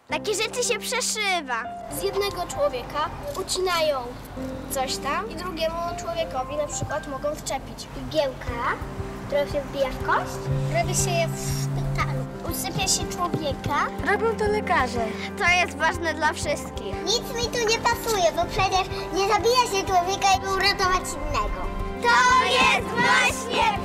Takie rzeczy się przeszywa. Z jednego człowieka ucinają coś tam i drugiemu człowiekowi na przykład mogą wczepić igiełkę, która się wbija w kość. Robi się je w szpitalu. Usypia się człowieka. Robią to lekarze. To jest ważne dla wszystkich. Nic mi tu nie pasuje, bo przecież nie zabija się człowieka, żeby uratować innego. To jest właśnie